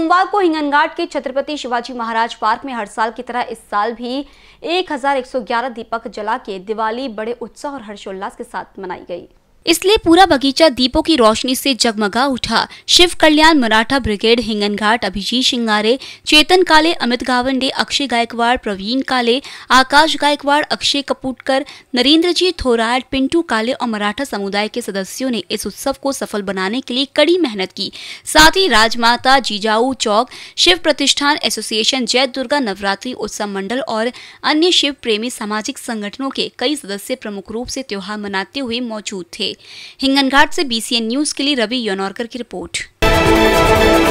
सोमवार को हिंगनघाट के छत्रपति शिवाजी महाराज पार्क में हर साल की तरह इस साल भी 1111 दीपक जला के दिवाली बड़े उत्साह और हर्षोल्लास के साथ मनाई गई। इसलिए पूरा बगीचा दीपों की रोशनी से जगमगा उठा। शिव कल्याण मराठा ब्रिगेड हिंगनघाट, अभिजीत शिंगारे, चेतन काले, अमित गावंडे, अक्षय गायकवाड़, प्रवीण काले, आकाश गायकवाड़, अक्षय कपूटकर, नरेंद्रजीत थोराट, पिंटू काले और मराठा समुदाय के सदस्यों ने इस उत्सव को सफल बनाने के लिए कड़ी मेहनत की। साथ ही राजमाता जिजाऊ चौक, शिव प्रतिष्ठान एसोसिएशन, जय दुर्गा नवरात्रि उत्सव मंडल और अन्य शिव प्रेमी सामाजिक संगठनों के कई सदस्य प्रमुख रूप से त्योहार मनाते हुए मौजूद थे। हिंगनघाट से BCN न्यूज के लिए रवि योनौरकर की रिपोर्ट।